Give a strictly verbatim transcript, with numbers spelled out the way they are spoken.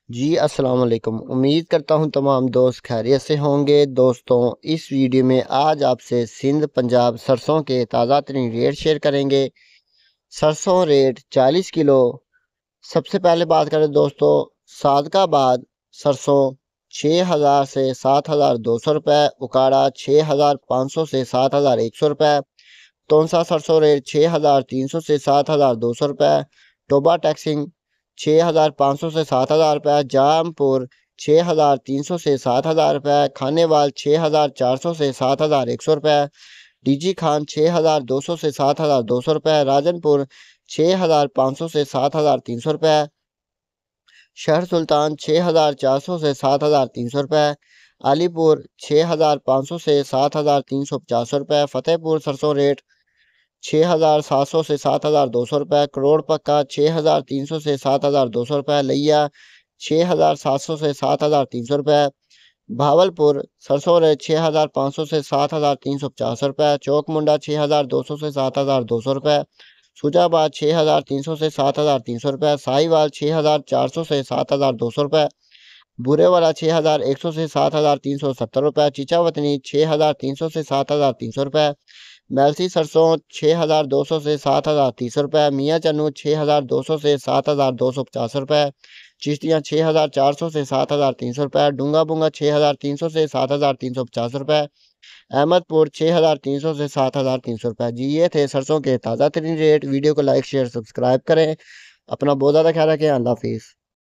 जी अस्सलाम वालेकुम। उम्मीद करता हूँ तमाम दोस्त खैरियत से होंगे। दोस्तों, इस वीडियो में आज आपसे सिंध पंजाब सरसों के ताज़ा तरीन रेट शेयर करेंगे। सरसों रेट चालीस किलो। सबसे पहले बात करें दोस्तों, सादकाबाद सरसों छः हज़ार से सात हज़ार दो सौ रुपये, उकाड़ा छः हज़ार पाँच सौ से सात हज़ार एक सौ रुपये, तोनसा सरसों रेट छः हज़ार तीन सौ से सात हज़ार दो सौ रुपये, टोबा टैक्सिंग छः हज़ार पाँच सौ से सात हज़ार रुपये, जामपुर छः हज़ार तीन सौ से सात हज़ार रुपये, खानेवाल छः हज़ार चार सौ से सात हज़ार एक सौ रुपये, डीजी खान छः हज़ार दो सौ से सात हज़ार दो सौ रुपये, राजनपुर छः हज़ार पाँच सौ से सात हज़ार तीन सौ रुपये, शहर सुल्तान छः हज़ार चार सौ से सात हज़ार तीन सौ रुपये, अलीपुर छः हज़ार पाँच सौ से सात हज़ार तीन सौ पचास रुपये, फतेहपुर सरसों रेट छः हज़ार सात सौ से सात हज़ार दो सौ रुपये, करोड़ पक्का छः हज़ार तीन सौ से सात हज़ार दो सौ रुपये, लिया छः हज़ार सात सौ से सात हज़ार तीन सौ रुपये, भावलपुर सरसों रेट छः हज़ार पाँच सौ से सात हज़ार तीन सौ पचास रुपये, चौक मुंडा छः हज़ार दो सौ से सात हज़ार दो सौ रुपये, सुजाबाद छः हज़ार तीन सौ से सात हज़ार तीन सौ रुपये, साहिवाल छः हज़ार चार सौ से सात हज़ार दो सौ रुपये, बुरेवाला छः हज़ार एक सौ से सात हज़ार तीन सौ सत्तर रुपये, चीचावतनी छः हज़ार तीन सौ से सात हज़ार तीन सौ रुपये, मेलसी सरसों छः हज़ार दो सौ से सात हज़ार तीस रुपये, मियाँ चन्नू छः हज़ार दो सौ से सात हज़ार दो सौ पचास रुपये, चिश्तियाँ छः हज़ार चार सौ से सात हज़ार तीन सौ रुपये, डूंगा बुंगा छः हज़ार तीन सौ से सात हज़ार तीन सौ पचास रुपये, अहमदपुर छः हज़ार तीन सौ से सात हज़ार तीन सौ रुपये। जी ये थे सरसों के ताज़ा तरीन रेट। वीडियो को लाइक शेयर सब्सक्राइब करें। अपना बहुत ज़्यादा ख्याल रखें। अल्लाह हाफिज़।